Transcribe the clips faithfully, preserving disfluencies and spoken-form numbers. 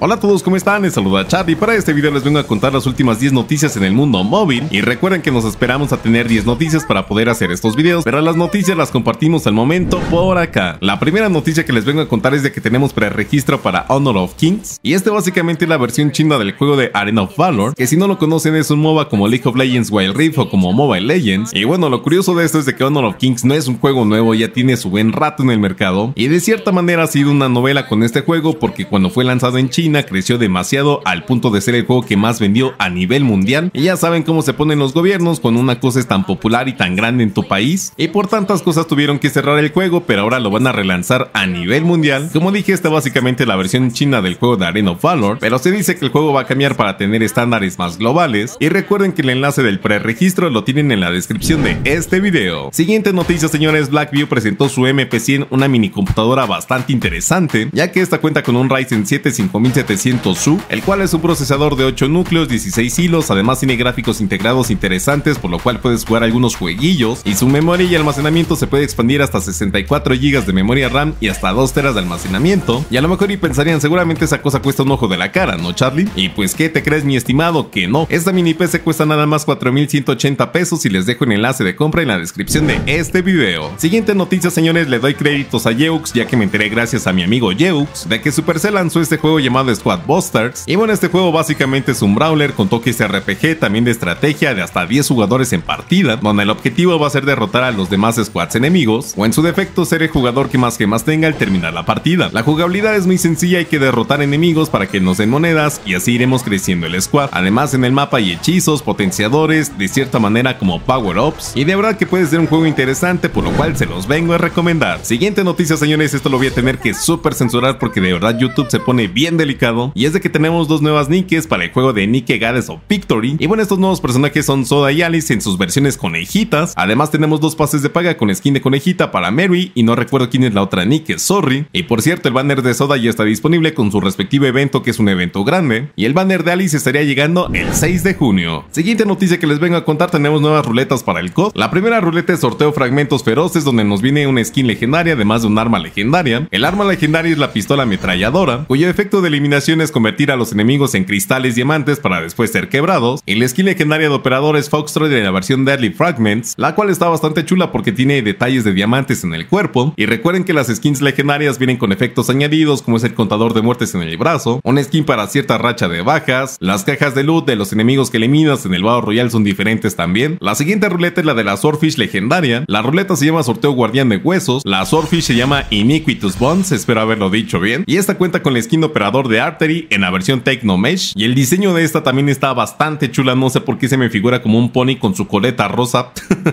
Hola a todos, ¿cómo están? Les saluda Charlie. Para este video les vengo a contar las últimas diez noticias en el mundo móvil. Y recuerden que nos esperamos a tener diez noticias para poder hacer estos videos, pero las noticias las compartimos al momento por acá. La primera noticia que les vengo a contar es de que tenemos preregistro para Honor of Kings. Y este básicamente es la versión china del juego de Arena of Valor, que si no lo conocen es un MOBA como League of Legends Wild Rift o como Mobile Legends. Y bueno, lo curioso de esto es de que Honor of Kings no es un juego nuevo, ya tiene su buen rato en el mercado. Y de cierta manera ha sido una novela con este juego, porque cuando fue lanzado en China creció demasiado al punto de ser el juego que más vendió a nivel mundial. Y ya saben cómo se ponen los gobiernos cuando una cosa es tan popular y tan grande en tu país, y por tantas cosas tuvieron que cerrar el juego, pero ahora lo van a relanzar a nivel mundial. Como dije, esta básicamente es la versión china del juego de Arena of Valor, pero se dice que el juego va a cambiar para tener estándares más globales. Y recuerden que el enlace del preregistro lo tienen en la descripción de este video. Siguiente noticia, señores. Blackview presentó su M P cien, una mini computadora bastante interesante, ya que esta cuenta con un Ryzen siete cinco mil setecientos U, el cual es un procesador de ocho núcleos, dieciséis hilos. Además tiene gráficos integrados interesantes, por lo cual puedes jugar algunos jueguillos, y su memoria y almacenamiento se puede expandir hasta sesenta y cuatro gigas de memoria RAM y hasta dos teras de almacenamiento. Y a lo mejor y pensarían, seguramente esa cosa cuesta un ojo de la cara, ¿no, Charlie? Y pues, ¿qué te crees, mi estimado? Que no. Esta mini P C cuesta nada más cuatro mil ciento ochenta pesos, y les dejo el enlace de compra en la descripción de este video. Siguiente noticia, señores. Le doy créditos a Yeux, ya que me enteré gracias a mi amigo Yeux de que Supercell lanzó este juego llamado Squad Busters. Y bueno, este juego básicamente es un brawler con toques R P G, también de estrategia, de hasta diez jugadores en partida, donde el objetivo va a ser derrotar a los demás squads enemigos, o en su defecto ser el jugador que más gemas tenga al terminar la partida. La jugabilidad es muy sencilla, hay que derrotar enemigos para que nos den monedas, y así iremos creciendo el squad. Además, en el mapa hay hechizos, potenciadores, de cierta manera como power-ups, y de verdad que puede ser un juego interesante, por lo cual se los vengo a recomendar. Siguiente noticia, señores. Esto lo voy a tener que súper censurar porque de verdad YouTube se pone bien delicado, y es de que tenemos dos nuevas nickes para el juego de Nike Goddess of Victory. Y bueno, estos nuevos personajes son Soda y Alice en sus versiones conejitas. Además tenemos dos pases de paga con skin de conejita para Mary, y no recuerdo quién es la otra nick, sorry. Y por cierto, el banner de Soda ya está disponible con su respectivo evento, que es un evento grande, y el banner de Alice estaría llegando el seis de junio. Siguiente noticia que les vengo a contar, tenemos nuevas ruletas para el C O D. La primera ruleta es sorteo fragmentos feroces, donde nos viene una skin legendaria además de un arma legendaria. El arma legendaria es la pistola ametralladora, cuyo efecto de eliminación es convertir a los enemigos en cristales diamantes para después ser quebrados. Y la skin legendaria de operador es Foxtrot de la versión Deadly Fragments, la cual está bastante chula porque tiene detalles de diamantes en el cuerpo. Y recuerden que las skins legendarias vienen con efectos añadidos, como es el contador de muertes en el brazo, una skin para cierta racha de bajas, las cajas de loot de los enemigos que eliminas en el Battle Royale son diferentes también. La siguiente ruleta es la de la Swordfish legendaria. La ruleta se llama sorteo guardián de huesos, la Swordfish se llama Iniquitous Bones, espero haberlo dicho bien, y esta cuenta con la skin de operador de Artery en la versión Techno Mesh, y el diseño de esta también está bastante chula, no sé por qué se me figura como un pony con su coleta rosa.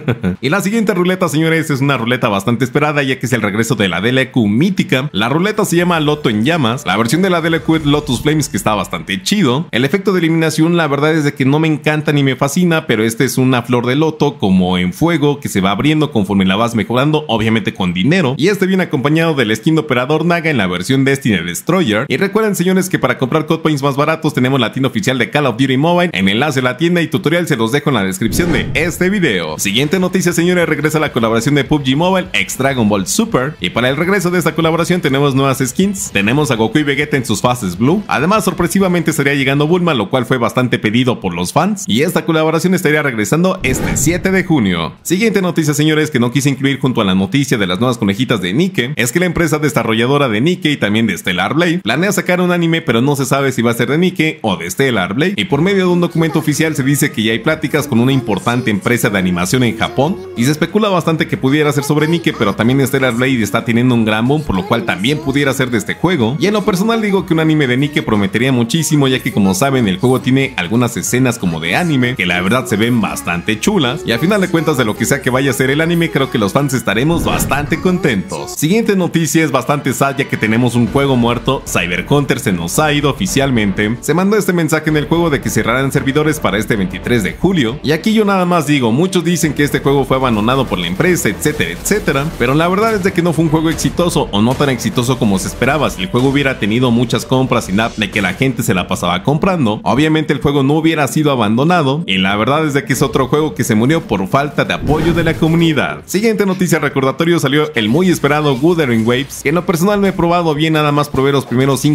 Y la siguiente ruleta, señores, es una ruleta bastante esperada, ya que es el regreso de la D L Q mítica. La ruleta se llama Loto en llamas, la versión de la D L Q es Lotus Flames, que está bastante chido. El efecto de eliminación, la verdad es de que no me encanta ni me fascina, pero este es una flor de loto como en fuego que se va abriendo conforme la vas mejorando, obviamente con dinero, y este viene acompañado del skin de operador Naga en la versión Destiny Destroyer. Y recuerden, señores, que para comprar code points más baratos tenemos la tienda oficial de Call of Duty Mobile, en enlace a la tienda y tutorial se los dejo en la descripción de este video. Siguiente noticia, señores, regresa la colaboración de P U B G Mobile X Dragon Ball Super, y para el regreso de esta colaboración tenemos nuevas skins. Tenemos a Goku y Vegeta en sus fases Blue. Además, sorpresivamente estaría llegando Bulma, lo cual fue bastante pedido por los fans, y esta colaboración estaría regresando este siete de junio. Siguiente noticia, señores, que no quise incluir junto a la noticia de las nuevas conejitas de Nike, es que la empresa desarrolladora de Nike y también de Stellar Blade planea sacar un anime, pero no se sabe si va a ser de Nike o de Stellar Blade, y por medio de un documento oficial se dice que ya hay pláticas con una importante empresa de animación en Japón, y se especula bastante que pudiera ser sobre Nike, pero también Stellar Blade está teniendo un gran boom, por lo cual también pudiera ser de este juego. Y en lo personal digo que un anime de Nike prometería muchísimo, ya que como saben el juego tiene algunas escenas como de anime que la verdad se ven bastante chulas, y al final de cuentas de lo que sea que vaya a ser el anime, creo que los fans estaremos bastante contentos. Siguiente noticia es bastante sad, ya que tenemos un juego muerto. CyberCounter se nos ha ido oficialmente. Se mandó este mensaje en el juego de que cerrarán servidores para este veintitrés de julio, y aquí yo nada más digo, muchos dicen que este juego fue abandonado por la empresa, etcétera, etcétera, pero la verdad es de que no fue un juego exitoso, o no tan exitoso como se esperaba. Si el juego hubiera tenido muchas compras y nada de que la gente se la pasaba comprando, obviamente el juego no hubiera sido abandonado, y la verdad es de que es otro juego que se murió por falta de apoyo de la comunidad. Siguiente noticia recordatorio, salió el muy esperado Wuthering Waves, que en lo personal no he probado bien, nada más probé los primeros cinco minutos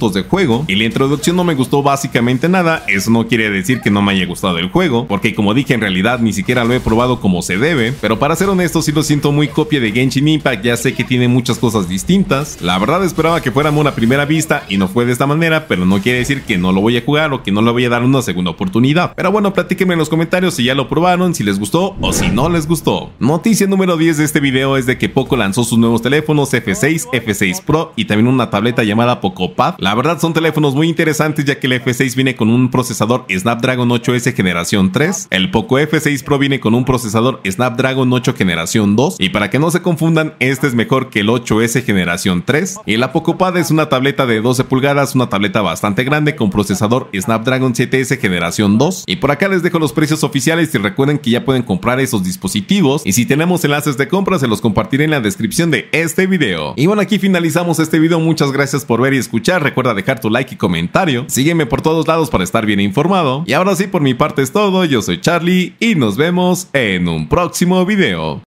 minutos de juego y la introducción no me gustó básicamente nada. Eso no quiere decir que no me haya gustado el juego, porque como dije, en realidad ni siquiera lo he probado como se debe, pero para ser honesto sí lo siento muy copia de Genshin Impact. Ya sé que tiene muchas cosas distintas. La verdad esperaba que fuera una primera vista y no fue de esta manera, pero no quiere decir que no lo voy a jugar o que no le voy a dar una segunda oportunidad. Pero bueno, platíquenme en los comentarios si ya lo probaron, si les gustó o si no les gustó. Noticia número diez de este video es de que Poco lanzó sus nuevos teléfonos F seis, F seis Pro y también una tableta llamada PocoPad. La verdad son teléfonos muy interesantes, ya que el F seis viene con un procesador Snapdragon ocho S generación tres, el Poco F seis Pro viene con un procesador Snapdragon ocho generación dos, y para que no se confundan, este es mejor que el ocho S generación tres, y la PocoPad es una tableta de doce pulgadas, una tableta bastante grande con procesador Snapdragon siete S generación dos. Y por acá les dejo los precios oficiales y recuerden que ya pueden comprar esos dispositivos, y si tenemos enlaces de compra se los compartiré en la descripción de este video. Y bueno, aquí finalizamos este video. Muchas gracias por ver y escuchar. Recuerda dejar tu like y comentario, sígueme por todos lados para estar bien informado, y ahora sí, por mi parte es todo. Yo soy Charlie y nos vemos en un próximo video.